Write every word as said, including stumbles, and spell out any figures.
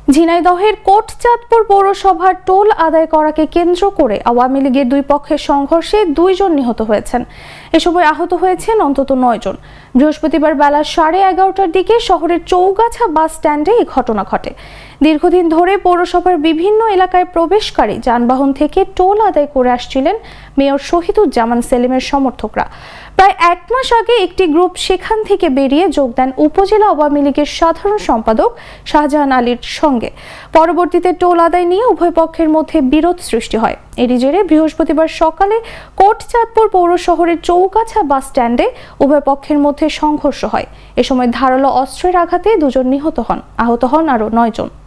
ঝিনাইদহের কোটচাঁদপুর পৌরসভার টোল আদায় করাকে কেন্দ্র করে আওয়ামী লীগের দুই পক্ষের সংঘর্ষে দুইজন নিহত হয়েছেন। এ সময় আহত হয়েছেন অন্তত নয় জন। বৃহস্পতিবার বেলা সাড়ে এগারোটার দিকে শহরের চৌগাছা বাস স্ট্যান্ডে এই ঘটনা ঘটে। দীর্ঘদিন ধরে পৌরসভার বিভিন্ন এলাকায় প্রবেশকারী যানবাহন থেকে টোল আদায় করে আসছিলেন মেয়র শহীদুজ্জামান সেলিমের সমর্থকরা। প্রায় এক মাস আগে একটি গ্রুপ সেখান থেকে বেরিয়ে যোগ দেন উপজেলা আওয়ামী লীগের সাধারণ সম্পাদক শাহজাহান আলীর সঙ্গে। পরবর্তীতে টোল আদায় নিয়ে উভয় পক্ষের মধ্যে বিরোধ সৃষ্টি হয়। এরই জেরে বৃহস্পতিবার সকালে কোটচাঁদপুর পৌর শহরের চৌগাছা বাস স্ট্যান্ডে উভয় পক্ষের মধ্যে সংঘর্ষ হয়। এ সময় ধারালো অস্ত্রের আঘাতে দুজন নিহত হন, আহত হন আরও নয় জন।